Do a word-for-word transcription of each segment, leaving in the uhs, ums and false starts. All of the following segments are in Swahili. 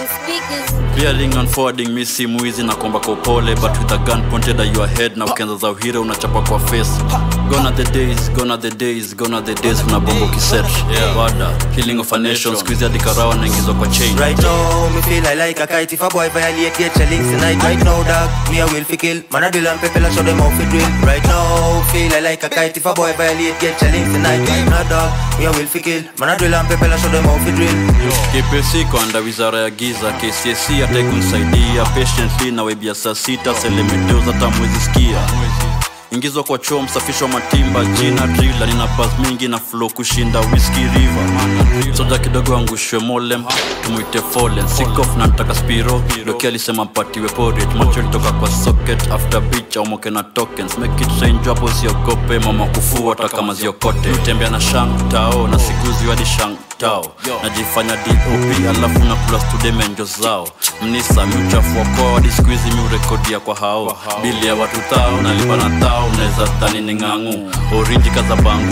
Clearing and forwarding mi simu hizi na komba kwa upole, but with a gun pointed at your head na ukianza za uhira unachapa kwa face. Gone are the days, gone are the days, gone are the days kuna bombo kiset. Yeah. WADA, healing of a nation, squeeze ya dikarawa na ingizwa kwa chain. Right now, me feel I like a kite. If a boy violate, get your links tonight. Right now, dog, me a will fi kill. Man a drill and PEPELA show them how fi drill. Right now, feel I like a kite. If a boy violate, get your links tonight. Right now, dog, me a will fi kill. Man a drill and PEPELA show them how fi drill. K P C kwa anda wizara ya giza, K C S C hata ikunisaidia. Patiently na webia saa sita, selemeteo za tamwezi skia. Ingizwa kwa choo, msafishwa matimba, jina drilla, nina buzz mingi na flow kushinda whiskey river. Soja kidogo angushwe molem, tumuite fallen, sick off na nataka spiro. Doki alisema mpatiwe porridge, macho litoka kwa socket, after beach au moke na tokens. Make it change hapo siogope, mama kufua hata kama ziokote. Utembea na shang tao, na sikuzi wadi shang tao. Najifanya D O P, alafu na plus today menjo zao. Mnisa miuchafu wako, wadi squeezy miurekodia kwa hao. Bili ya watu tao, nalipa na tao. Uneza tani ni ngangu, oriji kaza bangu.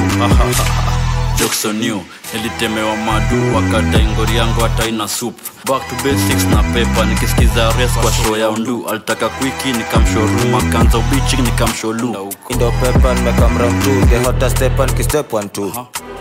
Jokes on you, nilitemewa madu, wakata ingori yangu hata ina soup. Back to basics na pepa, nikisikiza rest kwa show ya undu. Alitaka kwiki, nikamshoruma, kanza ubichi, nikamsholu. Indo pepa, nimekam round two, the hottest step and kiss step one two.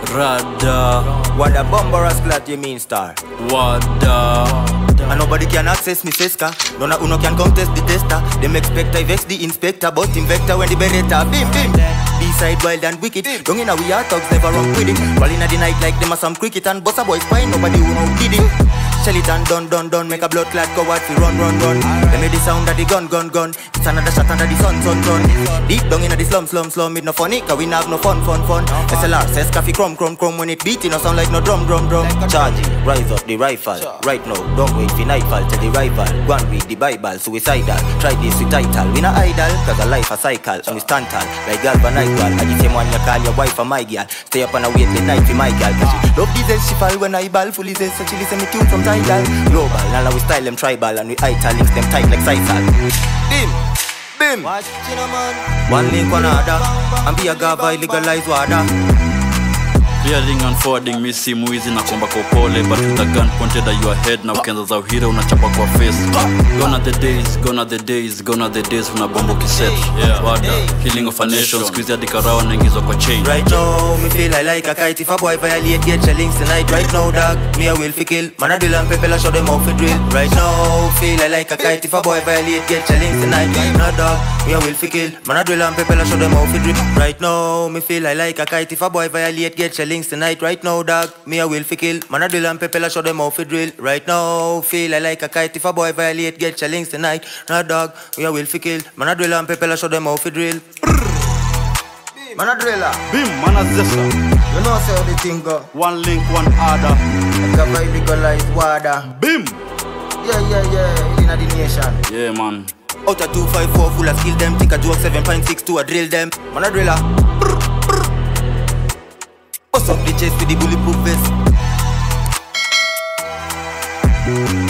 WADA, WADA bombarous glad you mean star. WADA, and nobody can access me seska. No na uno can contest the tester. Them expect I vex the inspector, but invector when the beretta. Bim bim. B-side wild and wicked. Don't you know we are thugs, never wrong with it. Rolling at the night like them a some cricket and bossa boys fine. Nobody who know did it. Shell it and done done done. Make a blood clot go out fi run run run. Let me the sound of the gun gun gun. It's another shot under the sun sun sun. Deep down inna the slum slum slum. It no funny 'cause we have no fun fun fun. S L R says coffee crumb crumb crumb. When it beat it no sound like no drum drum drum. Charging, rise up the rifle. Right now, don't wait for nightfall. Tell the rival, go and read the Bible. Suicidal, try this with title. We not idle, 'cause a life a cycle. And we stand tall, like galvanized girl. I the same one you call your wife or my girl. Stay up and wait late night for my girl. 'Cause she love diesel, she fall when I ball. Fully zest, so she listen me tune from tidal. Global, now we style them tribal. And we italics them tight like Sisal. Bim, bim. Watch, you know, man. One link, one other. And be a gava, legalize WADA. Clearing and forwarding mi simu hizi na komba kwa upole, but with a gun pointed at your head na ukianza za uhira unachapa kwa face. Gone are the days, gone are the days, gone are the days kuna bombo kiset. Yeah. WADA, healing of a nation, squeeze ya dikarawa na ingizwa kwa chain. Right now, me feel I like a kite. If a boy violate, get your links tonight. Right now, dog, me a will fi kill. Man a drill and PEPELA show them how fi drill. Right now, feel I like a kite. If a boy violate, get your links tonight. Right now, dog, me a will fi kill. Man a drill and PEPELA show them how fi drill. Right now, me feel I like a kite. If a boy violate, get your links tonight. Right now, dog, me a will fi kill. Man a drill and PEPELA show them how fi drill. Right now, feel I like a kite. If a boy violate, get your links tonight. Now, dog, me a will fi kill. Man a drill and PEPELA show them how fi drill. Man a driller. Bim, man a zesta. You know say how the thing go. One link, one other. Like a vibe legalize WADA. Bim. Yeah, yeah, yeah. Inna the nation. Yeah, man. Out of two five four full of skill them. Take a joke seven point six two a drill them. Man a driller. What's up the chest with the bulletproof vest?